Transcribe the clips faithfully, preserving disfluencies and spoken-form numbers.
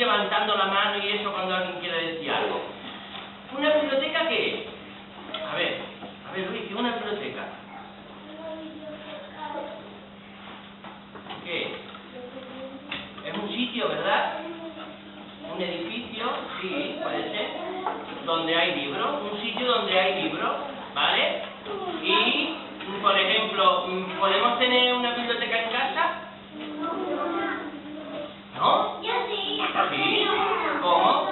levantando la mano y eso cuando alguien quiere decir algo. ¿Una biblioteca qué es? A ver, a ver Luis, ¿qué es una biblioteca? ¿Qué es? Es un sitio, ¿verdad? Un edificio, sí, puede ser, donde hay libros, un sitio donde hay libros, ¿vale? Y, por ejemplo, ¿podemos tener una biblioteca en casa? ¿No? Yo sí. ¿Sí? ¿Cómo?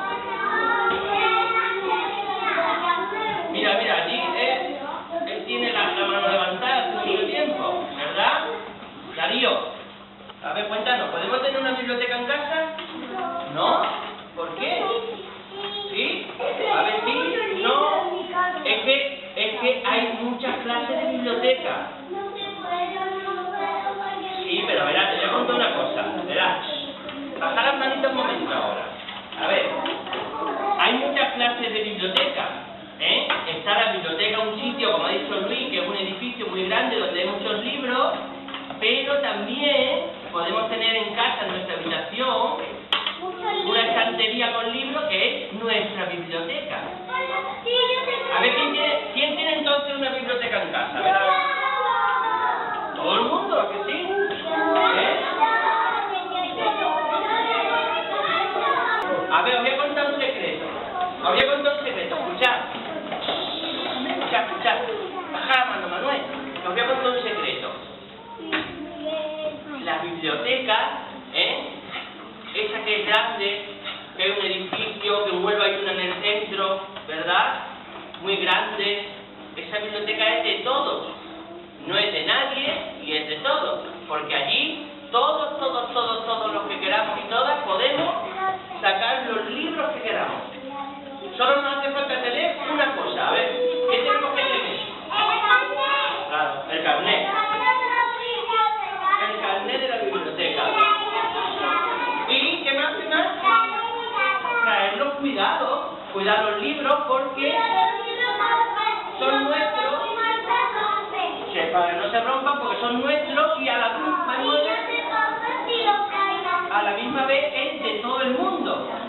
Mira, mira, allí él, él tiene la, la mano levantada hace mucho tiempo, ¿verdad? Darío, a ver, cuéntanos, ¿podemos tener una biblioteca en casa? ¿No? ¿Por qué? ¿Sí? A ver, sí, no. Es que, es que hay muchas clases de biblioteca. Sí, pero verás, te voy a contar una cosa, verás. Bajar las manitas un momento ahora. A ver, hay muchas clases de biblioteca, ¿eh? Está la biblioteca, un sitio, como ha dicho Luis, que es un edificio muy grande donde hay muchos libros, pero también podemos tener en casa, en nuestra habitación, una estantería con libros que es nuestra biblioteca. A ver, ¿quién tiene, ¿quién tiene entonces una biblioteca en casa? A ver, a ver. ¿Todo el mundo? ¿A que sí? ¿Eh? A ver, os voy a contar un secreto. Os voy a contar un secreto. Escuchad. Escuchad, escuchad. Baja la mano, Manuel. Os voy a contar un secreto. La biblioteca, ¿eh? Esa que es grande, que es un edificio, que vuelve hay una en el centro, ¿verdad? Muy grande. Esa biblioteca es de todos. No es de nadie y es de todos. Porque allí todos, todos, todos, todos los que queramos y todas podemos sacar los libros que queramos. Solo nos hace falta tener una cosa. A ver, ¿qué tenemos que tener? Claro, el carnet. El carnet de la biblioteca. ¿Y qué más, qué más? Traerlos, cuidado. Cuidar los libros porque son nuestros. Para que no se rompan porque son nuestros y a la misma, a la misma vez es de todo el mundo.